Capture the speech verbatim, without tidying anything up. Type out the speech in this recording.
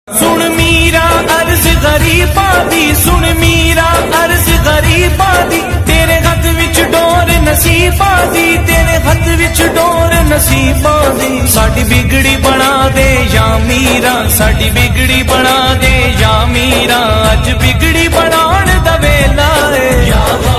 सुन मीरा अर्ज गरीबा दी, सुन मीरा अर्ज गरीबा दी, तेरे हथ विच डोर नसीबा दी, तेरे हथ विच डोर नसीबा दी। साडी बिगड़ी बना दे या मीरा, साडी बिगड़ी बना दे या मीरा, अज बिगड़ी बनाण दा वेला है।